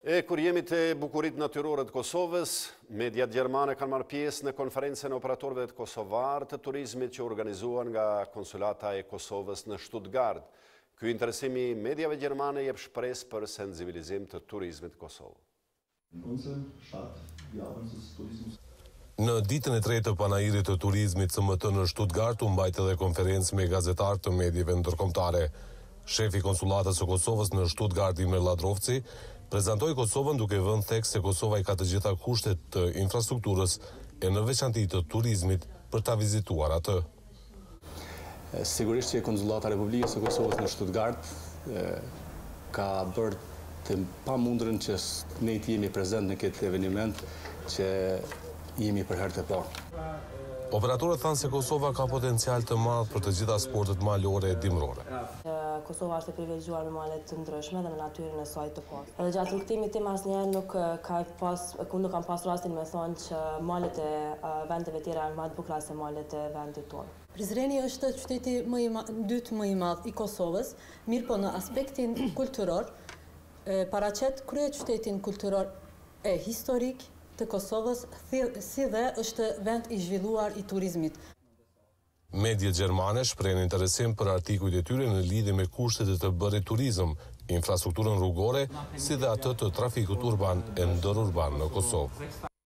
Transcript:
E kur jemi të bukurit natyrore të Kosovës, mediat gjermane kanë marrë pjesë në konferencën e operatorëve të kosovar të turizmit që organizuan nga konsulata e Kosovës në Stuttgart. Ky interesim i mediave gjermane jep shpresë për sensibilizim të turizmit të Kosovë. Në ditën e tretë të panairit të turizmit SMT në Stuttgart u mbajt edhe konferencë me gazetarë të mediave ndërkombëtare. Shefi konsulatës së Kosovës në Stuttgart, Imre Ladrovci, prezantoi Kosovën duke vënë theks se Kosova i ka të gjitha kushtet të infrastrukturës e në veçanti të turizmit për ta vizituar atë. Sigurisht që Konsullata e Republikës së Kosovës në Stuttgart ka bërë të pamundërën që ne të jemi prezent në këtë eveniment që jemi për herë të parë. Operatorët thanë se Kosova ka potencial të madh për të gjitha sportet malore e dimrore. Kosova është e privilegjuar me male të ndryshme dhe me natyrën e saj të poshtë. Edhe gjatë rrugtimit tim asnjëherë nuk kam pas rastin me thonë që malet e vendeve tjera janë më të bukura se malet e vendit tonë. Prizreni është qyteti dytë më i madh i Kosovës, mirë po në aspektin kulturor, paraqet krye qytetin kulturor e historik të Kosovës, si dhe është vend i zhvilluar i turizmit. Mediat gjermane shprehen interesim për artikujt e tyre në lidhje me kushtet e të bërit turizëm, infrastrukturën rrugore, si dhe atë të trafikut urban e ndërurban në Kosovë.